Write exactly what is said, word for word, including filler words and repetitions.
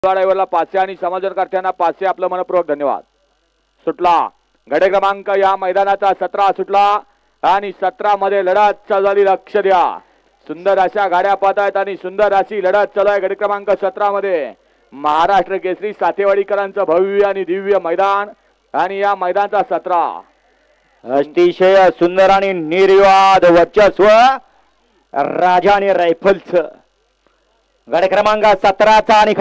ड्रायव्हरला पाचशे आणि समाजकारत्यांना पाचशे आपलं मनपूर्वक धन्यवाद। सुटला गडे क्रमांक या मैदानाचा सतरा सुटला आणि सतरा मध्ये लढत चालली। लक्ष द्या, सुंदर अशा गाड्या पाहत आहेत आणि सुंदर अशी लढत चालू आहे। गडे क्रमांक सतरा मध्ये महाराष्ट्र केसरी सातेवाडीकरांचं भव्य आणि दिव्य मैदान आणि या मैदानाचा सतरा अतिशय सुंदर आणि निर्विवाद वर्चस्व राजा आणि रायफलचं गड क्रमांक सतराचा आणि